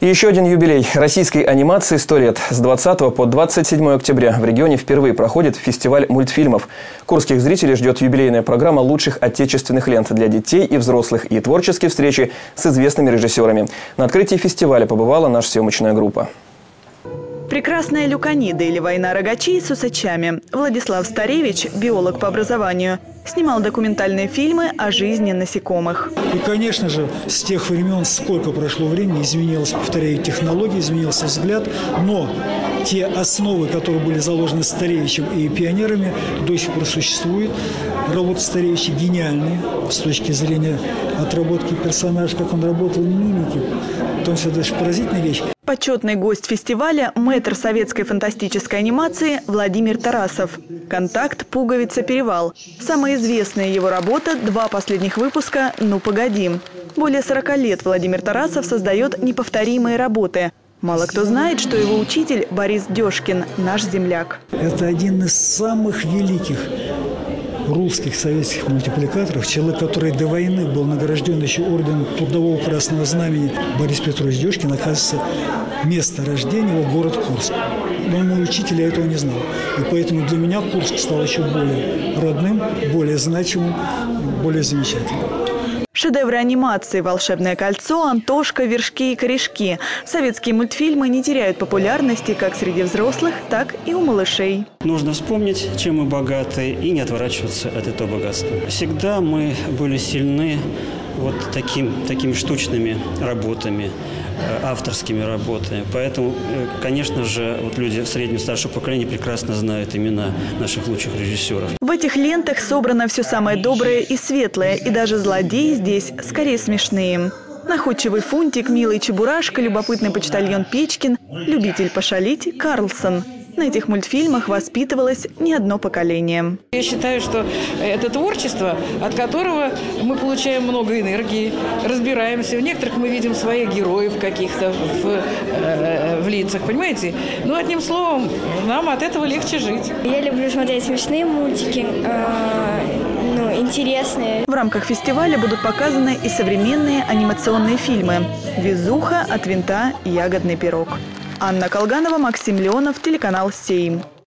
И еще один юбилей российской анимации 100 лет. С 20 по 27 октября в регионе впервые проходит фестиваль мультфильмов. Курских зрителей ждет юбилейная программа лучших отечественных лент для детей и взрослых и творческие встречи с известными режиссерами. На открытии фестиваля побывала наша съемочная группа. «Прекрасная Люканида» или «Война рогачей» с усачами. Владислав Старевич, биолог по образованию, снимал документальные фильмы о жизни насекомых. И, конечно же, с тех времен, сколько прошло времени, изменилась, повторяю, технология, изменился взгляд, но те основы, которые были заложены Старевичем и пионерами, до сих пор существуют. Работа Старевича гениальная с точки зрения отработки персонажа, как он работал в мимике. Потому что это же поразительная вещь. Почетный гость фестиваля – мэтр советской фантастической анимации Владимир Тарасов. «Контакт. Пуговица. Перевал». Самая известная его работа – 2 последних выпуска «Ну, погоди». Более 40 лет Владимир Тарасов создает неповторимые работы. Мало кто знает, что его учитель Борис Дёшкин – наш земляк. Это один из самых великих русских советских мультипликаторов, человек, который до войны был награжден еще орденом Трудового Красного Знамени. Борис Петрович Дёшкин, оказывается, место рождения его город Курск. Но мой учитель, я этого не знал. И поэтому для меня Курск стал еще более родным, более значимым, более замечательным. Шедевры анимации «Волшебное кольцо», «Антошка», «Вершки и корешки». Советские мультфильмы не теряют популярности как среди взрослых, так и у малышей. Нужно вспомнить, чем мы богаты, и не отворачиваться от этого богатства. Всегда мы были сильны вот такими штучными работами, авторскими работами. Поэтому, конечно же, вот люди среднего старшего поколения прекрасно знают имена наших лучших режиссеров. В этих лентах собрано все самое доброе и светлое, и даже злодеи здесь скорее смешные. Находчивый Фунтик, милый Чебурашка, любопытный почтальон Печкин, любитель пошалить Карлсон. На этих мультфильмах воспитывалось не одно поколение. Я считаю, что это творчество, от которого мы получаем много энергии, разбираемся. В некоторых мы видим своих героев каких-то в лицах, понимаете? Ну, одним словом, нам от этого легче жить. Я люблю смотреть смешные мультики, интересные. В рамках фестиваля будут показаны и современные анимационные фильмы «Везуха», «От винта», «Ягодный пирог». Анна Колганова, Максим Леонов, телеканал «Сейм».